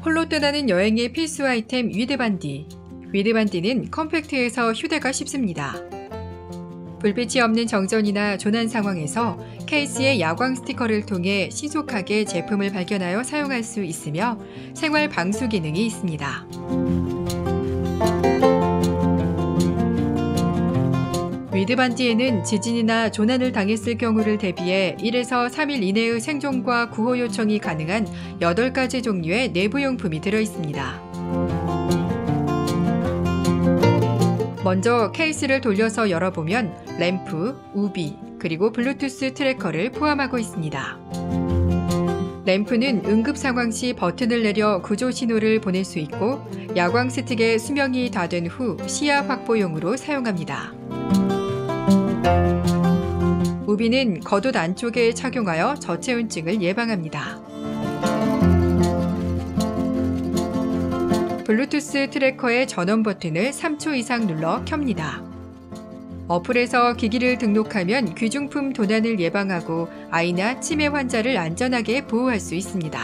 홀로 떠나는 여행의 필수 아이템 위드반디. 위드반디는 컴팩트해서 휴대가 쉽습니다. 불빛이 없는 정전이나 조난 상황에서 케이스에 야광 스티커를 통해 신속하게 제품을 발견하여 사용할 수 있으며 생활 방수 기능이 있습니다. 위드반디에는 지진이나 조난을 당했을 경우를 대비해 1에서 3일 이내의 생존과 구호 요청이 가능한 8가지 종류의 내부용품이 들어있습니다. 먼저 케이스를 돌려서 열어보면 램프, 우비, 그리고 블루투스 트래커를 포함하고 있습니다. 램프는 응급 상황 시 버튼을 내려 구조 신호를 보낼 수 있고 야광 스틱의 수명이 다 된 후 시야 확보용으로 사용합니다. 우비는 겉옷 안쪽에 착용하여 저체온증을 예방합니다. 블루투스 트래커의 전원 버튼을 3초 이상 눌러 켭니다. 어플에서 기기를 등록하면 귀중품 도난을 예방하고 아이나 치매 환자를 안전하게 보호할 수 있습니다.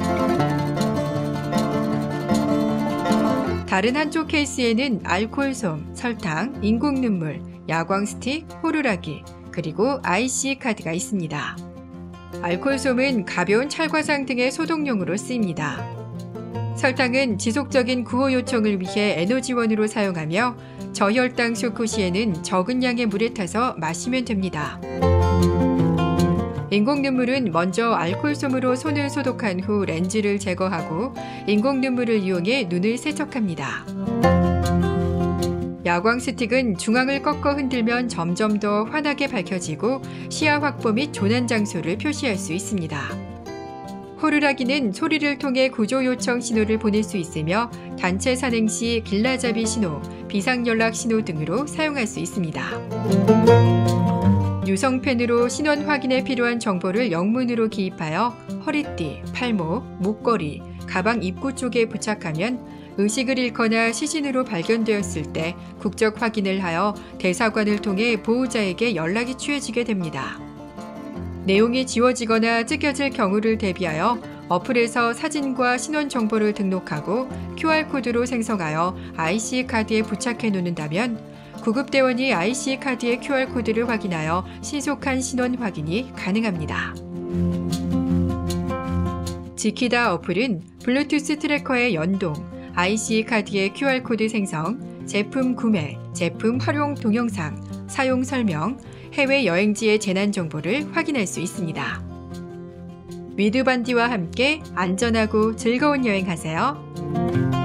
다른 한쪽 케이스에는 알코올솜, 설탕, 인공눈물, 야광 스틱, 호루라기, 그리고 IC 카드가 있습니다. 알코올솜은 가벼운 찰과상 등의 소독용으로 쓰입니다. 설탕은 지속적인 구호 요청을 위해 에너지원으로 사용하며 저혈당 쇼크 시에는 적은 양의 물에 타서 마시면 됩니다. 인공눈물은 먼저 알코올솜으로 손을 소독한 후 렌즈를 제거하고 인공눈물을 이용해 눈을 세척합니다. 야광 스틱은 중앙을 꺾어 흔들면 점점 더 환하게 밝혀지고 시야 확보 및 조난 장소를 표시할 수 있습니다. 호루라기는 소리를 통해 구조 요청 신호를 보낼 수 있으며 단체 산행 시 길라잡이 신호, 비상연락 신호 등으로 사용할 수 있습니다. 유성펜으로 신원 확인에 필요한 정보를 영문으로 기입하여 허리띠, 팔목, 목걸이, 가방 입구 쪽에 부착하면 의식을 잃거나 시신으로 발견되었을 때 국적 확인을 하여 대사관을 통해 보호자에게 연락이 취해지게 됩니다. 내용이 지워지거나 찢겨질 경우를 대비하여 어플에서 사진과 신원 정보를 등록하고 QR코드로 생성하여 IC카드에 부착해 놓는다면 구급대원이 IC카드의 QR코드를 확인하여 신속한 신원 확인이 가능합니다. 지키다 어플은 블루투스 트래커의 연동, IC카드의 QR코드 생성, 제품 구매, 제품 활용 동영상, 사용 설명, 해외 여행지의 재난 정보를 확인할 수 있습니다. 위드반디와 함께 안전하고 즐거운 여행하세요.